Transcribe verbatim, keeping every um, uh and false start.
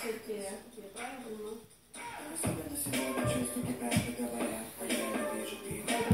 Четыре. Я правильно понимаю? Особенно сегодня чувства кипят, говорят, а я не вижу их.